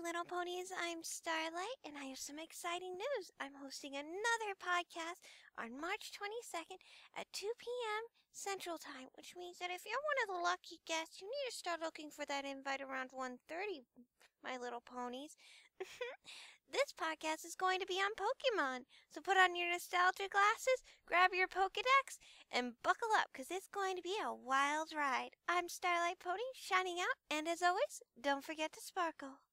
little ponies. I'm Starlight, and I have some exciting news. I'm hosting another podcast on March 22nd at 2 p.m. Central Time, which means that if you're one of the lucky guests, you need to start looking for that invite around 1:30, my little ponies. This podcast is going to be on Pokemon, so put on your nostalgia glasses, grab your Pokedex, and buckle up, because it's going to be a wild ride. I'm Starlight Pony, shining out, and as always, don't forget to sparkle.